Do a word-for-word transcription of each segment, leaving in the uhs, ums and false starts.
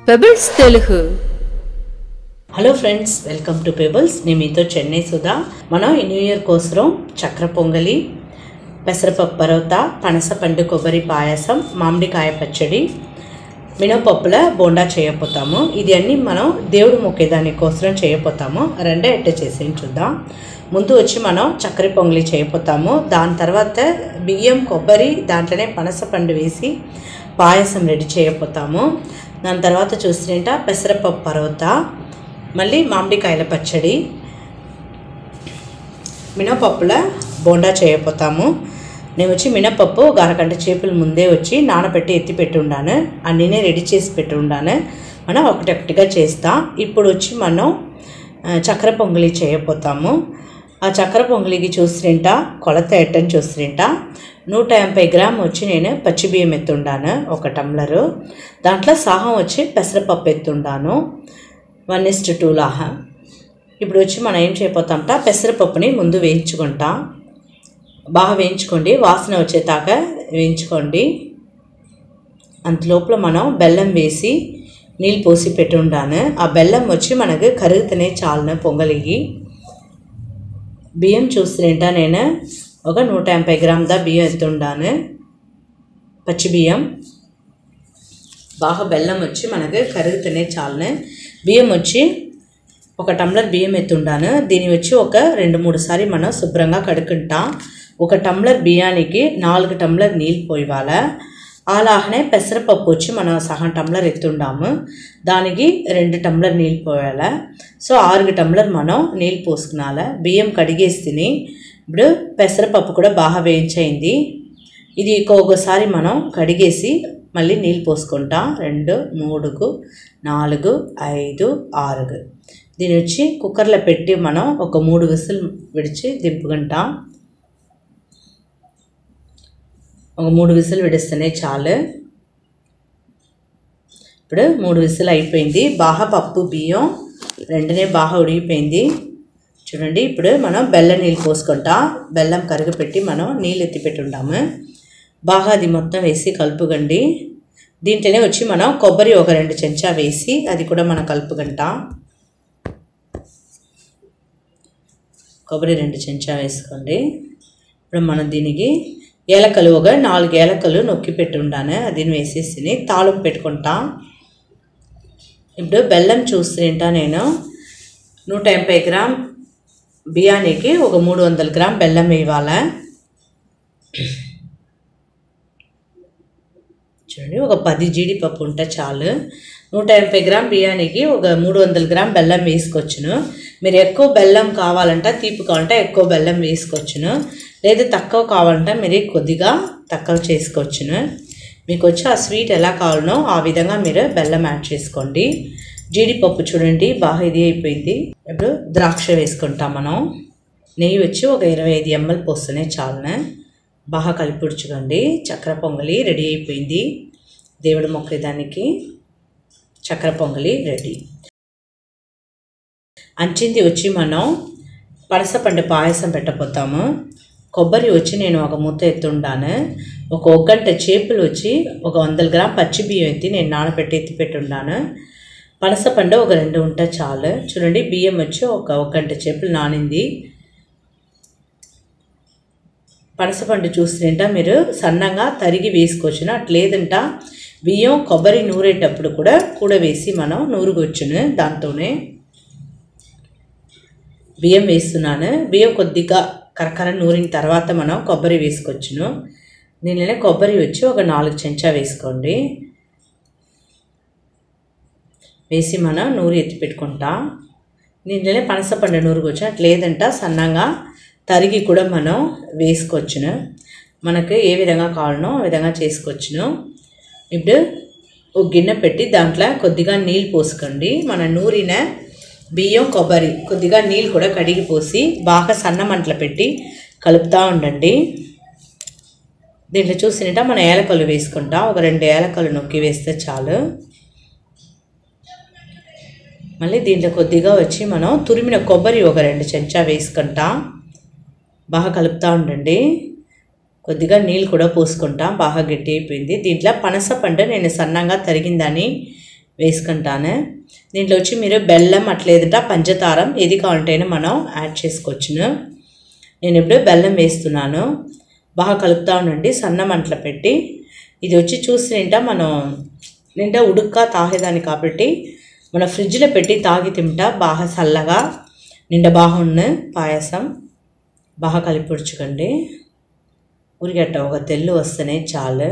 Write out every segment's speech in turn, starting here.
Pebbles Telugu. Hello friends, welcome to Pebbles. నేను మీతో చెన్నై సుధా. మనం ఈ న్యూ ఇయర్ కోసం చక్ర పొంగలి, పెసరపప్పు పరోటా, పనస పండు కొబ్బరి పాయసం, మామిడికాయ పచ్చడి, మినపప్పుల బోండా చేయబోతాము. ఇది అన్నీ మనం దేవుడు మొక్కేదాని కోసం చేయబోతాము. రెండే ఎట్ట చేసి చూద్దాం. ముందు వచ్చి మనం చక్కెర పొంగలి చేయబోతాము. దాని తర్వాత బియ్యం, కొబ్బరి, దాంట్లోనే పనస పండు వేసి పాయసం రెడీ చేయబోతాము. దాని తర్వాత చూస్తుంట పెసరపప్పు పరోటా, మళ్ళీ మామిడికాయల పచ్చడి, మినపప్పుల బోండా చేయబోతాము. నేను వచ్చి మినపప్పు ఒక అరగంట చేపల ముందే వచ్చి నానబెట్టి ఎత్తి పెట్టి ఉండాను. అన్నీనే రెడీ చేసి పెట్టి ఉండాను. మనం ఒకటొకటిగా చేస్తాం. ఇప్పుడు వచ్చి మనం చక్కెర పొంగలి చేయబోతాము. ఆ చక్కెర పొంగలికి చూస్తుంట కొలత ఎట్టని చూస్తుంట నూట ఎనభై గ్రామ్ వచ్చి నేను పచ్చి బియ్యం ఎత్తుండాను, ఒక టమ్లరు. దాంట్లో సాహం వచ్చి పెసరపప్పు ఎత్తుండాను, వన్ ఇస్ట్ టూ లాహ. ఇప్పుడు వచ్చి మనం ఏం చేయబోతాంట, పెసరపప్పుని ముందు వేయించుకుంటాం. బాగా వేయించుకోండి, వాసన వచ్చేదాకా వేయించుకోండి. అంతలోపల మనం బెల్లం వేసి నీళ్ళు పోసి పెట్టి ఉండాను. ఆ బెల్లం వచ్చి మనకు కరుగుతూనే చాలును పొంగలికి. బియ్యం చూస్తుంట నేను ఒక నూట ఎనభై గ్రామ్ దా బియ్యం ఎత్తుండాను, పచ్చి బియ్యం. బాగా బెల్లం వచ్చి మనకు కరుగుతూనే చాలును. బియ్యం వచ్చి ఒక టమ్లర్ బియ్యం ఎత్తుండాను. దీని వచ్చి ఒక రెండు మూడు సారి మనం శుభ్రంగా కడుక్కుంటాం. ఒక టమ్లర్ బియ్యానికి నాలుగు టమ్లర్ నీళ్ళు పోయివాల. అలాగనే పెసరపప్పు వచ్చి మనం సగం టమ్లర్ ఎత్తుండాము, దానికి రెండు టమ్లర్ నీళ్ళు పోయాల. సో ఆరు టమ్లర్ మనం నీళ్ళు పోసుకున్నాల. బియ్యం కడిగేసి తిని ఇప్పుడు పెసరపప్పు కూడా బాగా వేయించయింది. ఇది ఒక్కొక్కసారి మనం కడిగేసి మళ్ళీ నీళ్ళు పోసుకుంటాం. రెండు, మూడుకు, నాలుగు, ఐదు, ఆరుగు. దీని వచ్చి కుక్కర్లో పెట్టి మనం ఒక మూడు విసులు విడిచి దింపుకుంటాం. ఒక మూడు విసులు విడిస్తేనే చాలు. ఇప్పుడు మూడు విసులు అయిపోయింది. బాగా పప్పు బియ్యం రెండునే బాగా ఉడిగిపోయింది చూడండి. ఇప్పుడు మనం బెల్లం నీళ్ళు పోసుకుంటాం. బెల్లం కరిగిపెట్టి మనం నీళ్ళు ఎత్తిపెట్టి ఉంటాము. బాగా అది మొత్తం వేసి కలుపుకండి. దీంట్లోనే వచ్చి మనం కొబ్బరి ఒక రెండు చెంచా వేసి అది కూడా మనం కలుపుకుంటాం. కొబ్బరి రెండు చెంచా వేసుకోండి. ఇప్పుడు మనం దీనికి ఏలకలు ఒక నాలుగు ఏలకలు నొక్కి పెట్టి ఉండాను, అది వేసేసి తాళం పెట్టుకుంటాం. ఇప్పుడు బెల్లం చూస్తుంటా నేను నూట ఎనభై గ్రామ్ బియ్యానికి ఒక మూడు వందల గ్రామ్ బెల్లం వేయాల. చూడండి, ఒక పది జీడిపప్పు ఉంటే చాలు. నూట ఎనభై గ్రామ్ బియ్యానికి ఒక మూడు వందల గ్రామ్ బెల్లం వేసుకోవచ్చును. మీరు ఎక్కువ బెల్లం కావాలంటే, తీపి కావాలంటే ఎక్కువ బెల్లం వేసుకోవచ్చును. లేదా తక్కువ కావాలంటే మీరు కొద్దిగా తక్కువ చేసుకోవచ్చును. మీకు వచ్చి ఆ స్వీట్ ఎలా కావాలనో ఆ విధంగా మీరు బెల్లం యాడ్ చేసుకోండి. జీడిపప్పు చూడండి బాగా ఇది అయిపోయింది. ఇప్పుడు ద్రాక్ష వేసుకుంటాం మనం. నెయ్యి వచ్చి ఒక ఇరవై ఐదు ఎంఎల్ పోస్తేనే చాలునే. బాగా కలిపుడుచుకోండి. చక్కెర పొంగలి రెడీ అయిపోయింది. దేవుడు మొక్కేదానికి చక్కెర పొంగలి రెడీ. అంచింది వచ్చి మనం పనసపండు పాయసం పెట్టబోతాము. కొబ్బరి వచ్చి నేను ఒక మూత ఎత్తుండాను. ఒక ఒక గంట చేపలు వచ్చి ఒక వందల గ్రామ్ పచ్చి బియ్యం ఎత్తి నేను నానబెట్టి ఎత్తి పెట్టి ఉన్నాను. పనసపండు ఒక రెండు ఉంటే చాలు. చూడండి, బియ్యం వచ్చి ఒక ఒక గంట చేపలు నానింది. పనసపండు చూస్తుంట మీరు సన్నంగా తరిగి వేసుకోవచ్చును. అట్లేదంట బియ్యం కొబ్బరి నూరేటప్పుడు కూడా కూడా వేసి మనం నూరుకొచ్చును. దాంతోనే బియ్యం వేస్తున్నాను. బియ్యం కొద్దిగా కరకర నూరిన తర్వాత మనం కొబ్బరి వేసుకోవచ్చును. దీనిలోనే కొబ్బరి వచ్చి ఒక నాలుగు చెంచా వేసుకోండి. వేసి మనం నూరు ఎత్తి పెట్టుకుంటాం. దీంట్లోనే పనసపండు నూరుకొచ్చు. అట్లేదంట సన్నంగా తరిగి కూడా మనం వేసుకోవచ్చును. మనకు ఏ విధంగా కావాలనో ఆ విధంగా చేసుకోవచ్చును. ఇప్పుడు ఒక గిన్నె పెట్టి దాంట్లో కొద్దిగా నీళ్ళు పోసుకోండి. మన నూరిన బియ్యం కొబ్బరి కొద్దిగా నీళ్ళు కూడా కడిగి పోసి బాగా సన్న మంటలు పెట్టి కలుపుతూ ఉండండి. దీంట్లో చూసినట్ట మనం ఏలకలు వేసుకుంటాం. ఒక రెండు ఏలకలు నొక్కి వేస్తే చాలు. మళ్ళీ దీంట్లో కొద్దిగా వచ్చి మనం తురిమిన కొబ్బరి ఒక రెండు చెంచా వేసుకుంటాం. బాగా కలుపుతూ ఉండండి. కొద్దిగా నీళ్ళు కూడా పోసుకుంటాం. బాగా గట్టి అయిపోయింది. దీంట్లో పనస పండు నేను సన్నంగా తరిగిందని వేసుకుంటాను. దీంట్లో వచ్చి మీరు బెల్లం అట్లేదుట పంచదారం ఏది కావాలంటేనే మనం యాడ్ చేసుకోవచ్చును. నేను ఇప్పుడు బెల్లం వేస్తున్నాను. బాగా కలుపుతా ఉండండి సన్న మంటలో పెట్టి. ఇది వచ్చి చూసి నింటా మనం నిండా ఉడుక్క తాగేదాన్ని కాబట్టి మన ఫ్రిడ్జ్లో పెట్టి తాగి తింటా బాగా చల్లగా నిండా బాగుండు పాయసం. బాగా కలిపిడ్చుకోండి. ఉరిగట్ట ఒక తెల్లు వస్తేనే చాలు.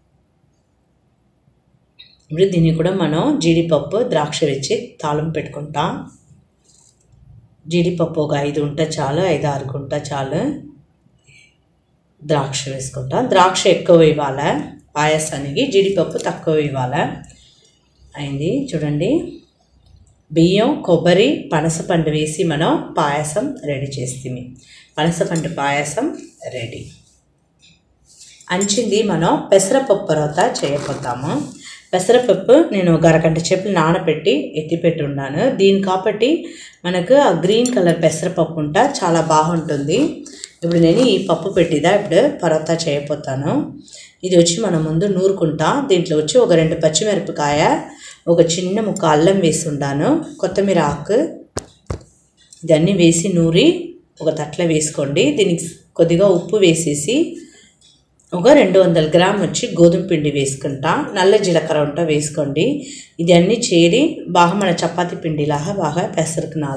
ఇప్పుడు దీన్ని కూడా మనం జీడిపప్పు ద్రాక్ష వేసి తాళం పెట్టుకుంటాం. జీడిపప్పు ఒక ఐదు ఉంటే చాలు, ఐదు ఆరు గుంట చాలు. ద్రాక్ష వేసుకుంటాం. ద్రాక్ష ఎక్కువ ఇవ్వాలి పాయసానికి, జీడిపప్పు తక్కువ ఇవ్వాలి. అయింది చూడండి. బియ్యం కొబ్బరి పనసపండు వేసి మనం పాయసం రెడీ చేస్తాము. పనసపండు పాయసం రెడీ. అంచింది మనం పెసరపప్పు పరోటా చేయబోతాము. పెసరపప్పు నేను ఒక అరగంట సేపు నానబెట్టి ఎత్తిపెట్టి ఉన్నాను. దీని కాబట్టి మనకు ఆ గ్రీన్ కలర్ పెసరపప్పు ఉంటా చాలా బాగుంటుంది. ఇప్పుడు నేను ఈ పప్పు పెట్టిదా ఇప్పుడు పరోటా చేయబోతాను. ఇది వచ్చి మనం ముందు నూరుకుంటా. దీంట్లో వచ్చి ఒక రెండు పచ్చిమిరపకాయ, ఒక చిన్న ముక్క అల్లం వేసి ఉండాను, కొత్తిమీర ఆకు ఇదన్నీ వేసి నూరి ఒక తట్లో వేసుకోండి. దీనికి కొద్దిగా ఉప్పు వేసేసి ఒక రెండు వందల గ్రామ్ వచ్చి గోధుమ పిండి వేసుకుంటా. నల్ల జీలకర్ర ఉంట వేసుకోండి. ఇది అన్నీ చేరి బాగా మన చపాతీ పిండిలాగా బాగా పెసరుకునాల.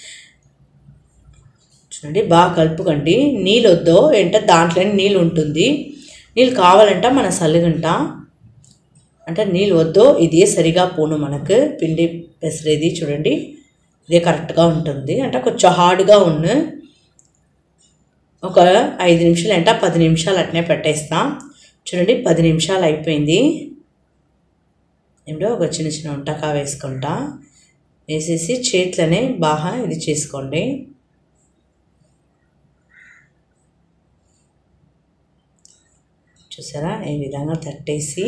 చూడండి బాగా కలుపుకోండి. నీళ్ళు వద్దో ఏంటో దాంట్లోనే నీళ్ళు ఉంటుంది. నీళ్ళు కావాలంట మన సల్లుగుంట అంటే నీళ్ళు వద్దో ఇదే సరిగా పోను మనకు పిండి పెసరేది. చూడండి ఇదే కరెక్ట్గా ఉంటుంది. అంటే కొంచెం హార్డ్గా ఉన్న ఒక ఐదు నిమిషాలు అంటే పది నిమిషాలు అట్నే పెట్టేస్తాం. చూడండి పది నిమిషాలు అయిపోయింది. ఇప్పుడు ఒక చిన్న చిన్న వంటకా వేసుకుంటా. వేసేసి చేతులనే బాగా ఇది చేసుకోండి. చూసారా ఈ విధంగా తట్టేసి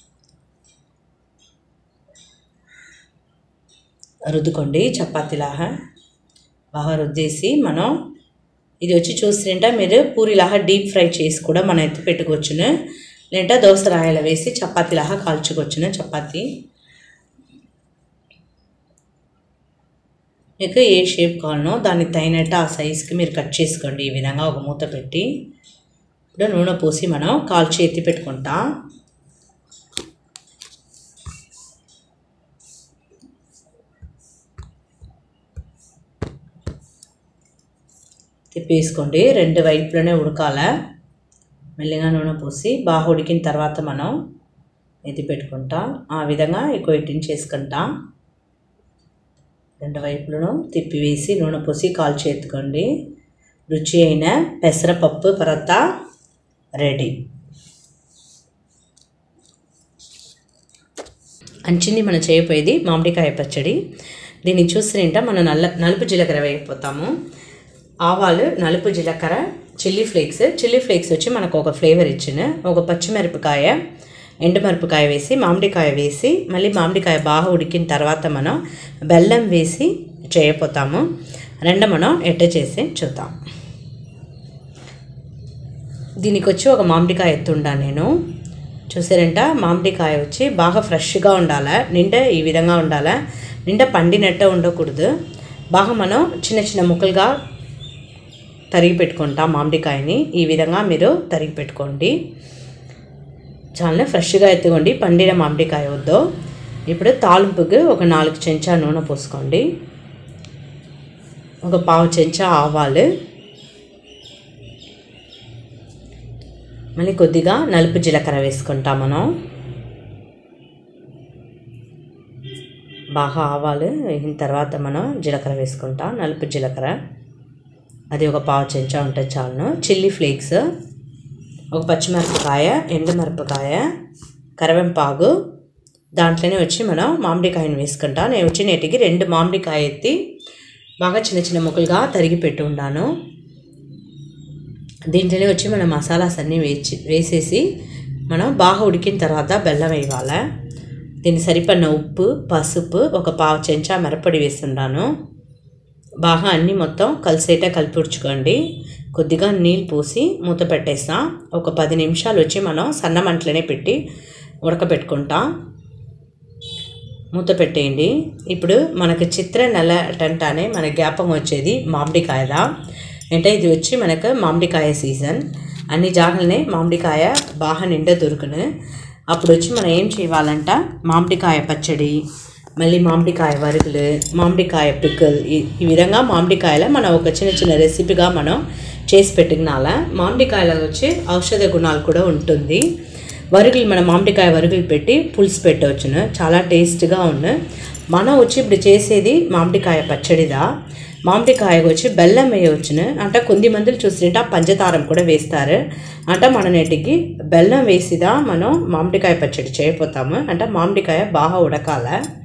రుద్దుకోండి చపాతీలాగా బాగా రుద్దేసి మనం ఇది వచ్చి చూస్తుంటే మీరు పూరిలాగా డీప్ ఫ్రై చేసి కూడా మనం ఎత్తి పెట్టుకోవచ్చును. లేదంటే దోస రాయలు వేసి చపాతీలాగా కాల్చుకోవచ్చును. చపాతీ మీకు ఏ షేప్ కావాలనో దానికి తగినట్టు ఆ సైజుకి మీరు కట్ చేసుకోండి. ఈ విధంగా ఒక మూత పెట్టి ఇప్పుడు నూనె పోసి మనం కాల్చి ఎత్తి పెట్టుకుంటాం. తిప్పేసుకోండి. రెండు వైపులోనే ఉడకాల. మెల్లిగా నూనె పోసి బాగా ఉడికిన తర్వాత మనం ఎత్తి పెట్టుకుంటాం. ఆ విధంగా ఎక్కువ ఎట్టింగ్ చేసుకుంటాం. రెండు వైపులను తిప్పివేసి నూనె పోసి కాల్చి ఎత్తుకోండి. రుచి అయిన పెసరపప్పు పరోటా రెడీ. అంచింది మనం చేయబోయేది మామిడికాయ పచ్చడి. దీన్ని చూస్తుంటే మనం నల్ల నలుపు జీలకర్ర వేయకపోతాము. ఆవాలు, నలుపు జీలకర్ర, చిల్లీ ఫ్లేక్స్. చిల్లీ ఫ్లేక్స్ వచ్చి మనకు ఒక ఫ్లేవర్ ఇచ్చిన ఒక పచ్చిమిరపకాయ, ఎండుమిరపకాయ వేసి మామిడికాయ వేసి మళ్ళీ మామిడికాయ బాగా ఉడికిన తర్వాత మనం బెల్లం వేసి చేయపోతాము. రెండు మనం ఎట్ట చేసి చూద్దాం. దీనికి వచ్చి ఒక మామిడికాయ ఎత్తుండా నేను. చూసారంట మామిడికాయ వచ్చి బాగా ఫ్రెష్గా ఉండాలి. నిండా ఈ విధంగా ఉండాలి. నిండా పండినట్టు ఉండకూడదు. బాగా మనం చిన్న చిన్న ముక్కలుగా తరిగి పెట్టుకుంటాం. మామిడికాయని ఈ విధంగా మీరు తరిగి పెట్టుకోండి. చాలా ఫ్రెష్గా ఎత్తుకోండి. పండిన మామిడికాయ వద్దు. ఇప్పుడు తాలింపుకి ఒక నాలుగు చెంచా నూనె పోసుకోండి. ఒక పావు చెంచా ఆవాలు, మళ్ళీ కొద్దిగా నలుపు జీలకర్ర వేసుకుంటాం. మనం బాగా ఆవాలు వేగిన తర్వాత మనం జీలకర్ర వేసుకుంటాం. నలుపు జీలకర్ర అది ఒక పావు చెంచా ఉంటే చాలును. చిల్లీ ఫ్లేక్స్, ఒక పచ్చిమిరపకాయ, ఎండుమిరపకాయ, కరివేపాకు, దాంట్లోనే వచ్చి మనం మామిడికాయను వేసుకుంటాం. నేను వచ్చి నేటికి రెండు మామిడికాయ ఎత్తి బాగా చిన్న చిన్న ముక్కలుగా తరిగి పెట్టి ఉన్నాను. దీంట్లోనే వచ్చి మనం మసాలాస్ అన్నీ వేసి వేసేసి మనం బాగా ఉడికిన తర్వాత బెల్లం వేయాలి. దీనికి సరిపడిన ఉప్పు, పసుపు, ఒక పావు చెంచా మిరప్పొడి వేస్తున్నాను. బాగా అన్నీ మొత్తం కలిసేట కలిపిడ్చుకోండి. కొద్దిగా నీళ్ళు పోసి మూత పెట్టేస్తాం. ఒక పది నిమిషాలు వచ్చి మనం సన్న మంటలోనే పెట్టి ఉడకబెట్టుకుంటాం. మూత పెట్టేయండి. ఇప్పుడు మనకు చిత్ర నెల అంటానే మన జ్ఞాపకం వచ్చేది మామిడికాయదా. అంటే ఇది వచ్చి మనకు మామిడికాయ సీజన్. అన్ని జాగలనే మామిడికాయ బాగా నిండా దొరుకును. అప్పుడు వచ్చి మనం ఏం చేయాలంట, మామిడికాయ పచ్చడి, మళ్ళీ మామిడికాయ వరుగులు, మామిడికాయ పిక్కల్, ఈ విధంగా మామిడికాయల మనం ఒక చిన్న చిన్న రెసిపీగా మనం చేసి పెట్టుకున్నాల. మామిడికాయలో వచ్చి ఔషధ గుణాలు కూడా ఉంటుంది. వరుగులు మన మామిడికాయ వరుగులు పెట్టి పులుసు పెట్టవచ్చును, చాలా టేస్ట్గా ఉన్నాయి. మనం వచ్చి ఇప్పుడు చేసేది మామిడికాయ పచ్చడిదా. మామిడికాయ వచ్చి బెల్లం వేయవచ్చును. అంటే కొద్ది మందులు చూస్తుంటే పంచదారం కూడా వేస్తారు. అంటే మన నేటికి బెల్లం వేసిదా మనం మామిడికాయ పచ్చడి చేయపోతాము. అంటే మామిడికాయ బాగా ఉడకాల.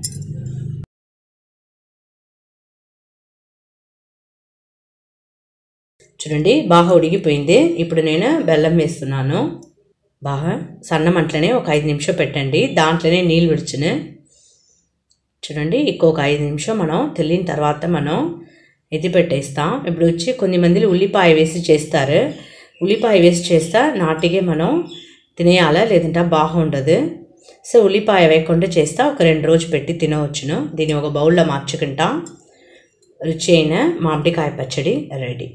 చూడండి బాగా ఉడికిపోయింది. ఇప్పుడు నేను బెల్లం వేస్తున్నాను. బాగా సన్న మంటలోనే ఒక ఐదు నిమిషం పెట్టండి. దాంట్లోనే నీళ్ళు విడిచును. చూడండి ఇంకొక ఐదు నిమిషం మనం తెలియని తర్వాత మనం ఎత్తి పెట్టేస్తాం. ఇప్పుడు వచ్చి కొన్ని మందిలు ఉల్లిపాయ వేసి చేస్తారు. ఉల్లిపాయ వేసి చేస్తా నాటిగే మనం తినేయాలా, లేదంటే బాగా ఉండదు. సో ఉల్లిపాయ వేయకుండా చేస్తా ఒక రెండు రోజు పెట్టి తినవచ్చును. దీన్ని ఒక బౌల్లో మార్చుకుంటా. రుచి అయిన మామిడికాయ పచ్చడి రెడీ.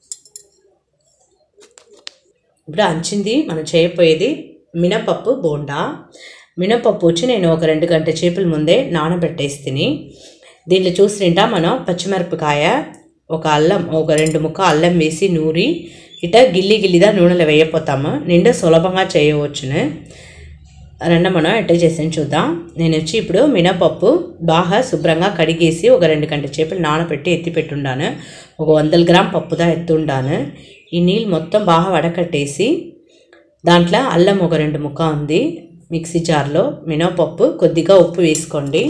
ఇప్పుడు అంచింది మనం చేయబోయేది మినపప్పు బోండా. మినపప్పు వచ్చి నేను ఒక రెండు గంటల చేపల ముందే నానబెట్టేసి తిని, దీంట్లో చూసినింటా మనం పచ్చిమిరపకాయ, ఒక అల్లం, ఒక రెండు ముక్క అల్లం వేసి నూరి ఇట గిల్లి గిల్లిదా నూనెలో వేయపోతాము. నిండా సులభంగా చేయవచ్చును. రెండు మనం ఎట్ట చేసి చూద్దాం. నేను వచ్చి ఇప్పుడు మినపప్పు బాగా శుభ్రంగా కడిగేసి ఒక రెండు గంటల చేపలు నానబెట్టి ఎత్తి పెట్టుండాను. ఒక వందల గ్రామ్ పప్పుదా ఎత్తుండాను. ఈ నీళ్ళు మొత్తం బాగా వడకట్టేసి దాంట్లో అల్లం ఒక రెండు ముక్క ఉంది మిక్సీ జార్లో, మినపప్పు కొద్దిగా ఉప్పు వేసుకోండి.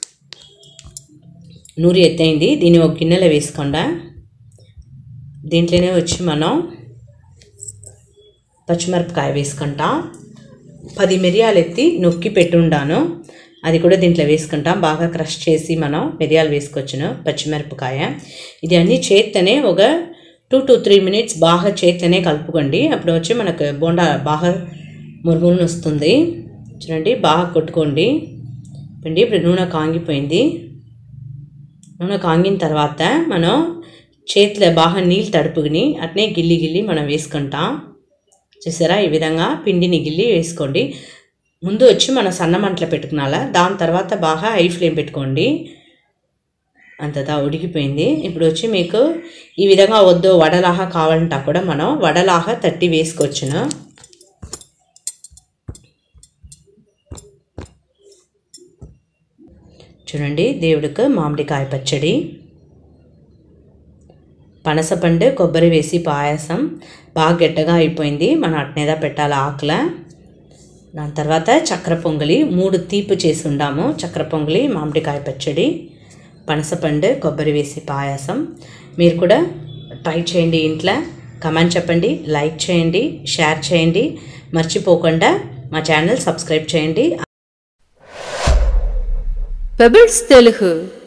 నూరి ఎత్తైంది. దీన్ని ఒక గిన్నెలో వేసుకోండి. దీంట్లోనే వచ్చి మనం పచ్చిమిరపకాయ వేసుకుంటాం. పది మిరియాలు ఎత్తి నొక్కి పెట్టుండాను, అది కూడా దీంట్లో వేసుకుంటాం. బాగా క్రష్ చేసి మనం మిరియాలు వేసుకోవచ్చును. పచ్చిమిరపకాయ ఇది అన్నీ చేత్తనే ఒక టూ టు త్రీ మినిట్స్ బాగా చేత్తనే కలుపుకోండి. అప్పుడు వచ్చి మనకు బోండా బాగా మురుగును వస్తుంది. చూడండి బాగా కొట్టుకోండి. పిండి ఇప్పుడు నూనె కాంగిపోయింది. నూనె కాంగిన తర్వాత మనం చేతిలో బాగా నీళ్ళు తడుపుకుని అట్నే గిల్లి గిల్లి మనం వేసుకుంటాం. చూసారా ఈ విధంగా పిండిని గిల్లి వేసుకోండి. ముందు వచ్చి మనం సన్న మంటలో పెట్టుకున్నాలా, దాని తర్వాత బాగా హై ఫ్లేమ్ పెట్టుకోండి. అంతదా ఉడికిపోయింది. ఇప్పుడు వచ్చి మీకు ఈ విధంగా వద్దు వడలాగా కావాలంటా కూడా మనం వడలాగా తట్టి వేసుకోవచ్చును. చూడండి దేవుడికి మామిడికాయ పచ్చడి, పనసపండు, కొబ్బరి వేసి పాయసం బాగా గట్టిగా అయిపోయింది. మనం అట్నేదా పెట్టాలి ఆకుల. దాని తర్వాత చక్కెర పొంగలి మూడు తీపి చేసి ఉండాము. చక్కెర పొంగలి, మామిడికాయ పచ్చడి, పనసపండు, కొబ్బరి వేసి పాయసం. మీరు కూడా ట్రై చేయండి ఇంట్లో. కమెంట్ చెప్పండి, లైక్ చేయండి, షేర్ చేయండి. మర్చిపోకుండా మా ఛానల్ సబ్స్క్రైబ్ చేయండి. పెబుల్స్ తెలుగు